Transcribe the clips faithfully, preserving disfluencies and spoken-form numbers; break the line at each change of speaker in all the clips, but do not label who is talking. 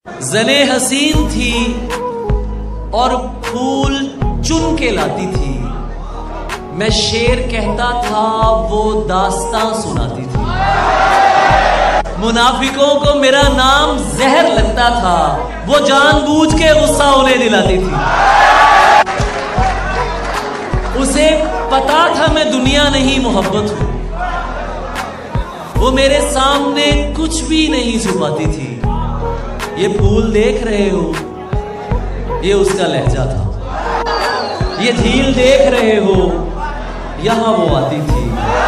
जने हसीन थी और फूल चुन के लाती थी। मैं शेर कहता था, वो दास्तां सुनाती थी। मुनाफिकों को मेरा नाम जहर लगता था, वो जानबूझ के गुस्सा उन्हें दिलाती थी। उसे पता था मैं दुनिया नहीं मोहब्बत हूं, वो मेरे सामने कुछ भी नहीं छुपाती थी। ये फूल देख रहे हो, ये उसका लहजा था। ये झील देख रहे हो, यहां वो आती थी।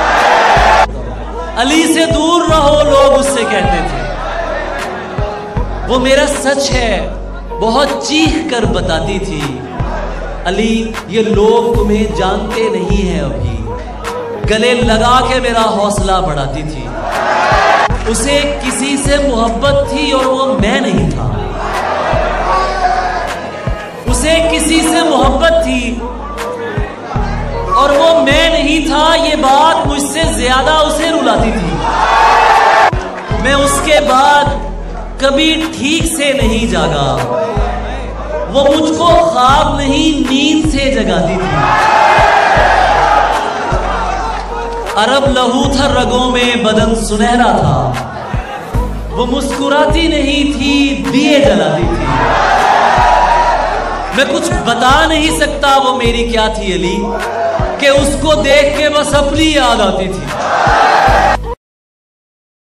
अली से दूर रहो, लोग उससे कहते थे। वो मेरा सच है, बहुत चीख कर बताती थी। अली, ये लोग तुम्हें जानते नहीं हैं अभी। गले लगा के मेरा हौसला बढ़ाती थी। उसे किसी से मोहब्बत थी और वो मैं नहीं था। उसे किसी से मोहब्बत थी और वो मैं नहीं था। ये बात मुझसे ज्यादा उसे रुलाती थी। मैं उसके बाद कभी ठीक से नहीं जागा। वो मुझको ख्वाब नहीं, नींद से जगाती थी। अरब लहू था रगों में, बदन सुनहरा था। वो मुस्कुराती नहीं थी, दिए जलाती थी। मैं कुछ बता नहीं सकता वो मेरी क्या थी अली, कि उसको देख के बस अपनी याद आती थी।